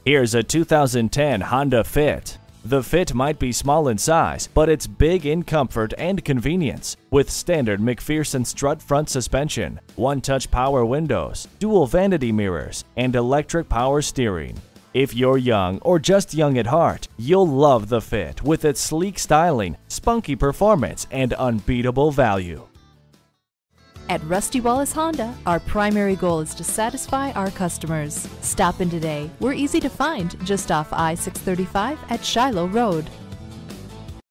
Here's a 2010 Honda Fit. The Fit might be small in size, but it's big in comfort and convenience. With standard McPherson strut front suspension, one-touch power windows, dual vanity mirrors, and electric power steering. If you're young or just young at heart, you'll love the Fit with its sleek styling, spunky performance, and unbeatable value. At Rusty Wallis Honda, our primary goal is to satisfy our customers. Stop in today. We're easy to find just off I-635 at Shiloh Road.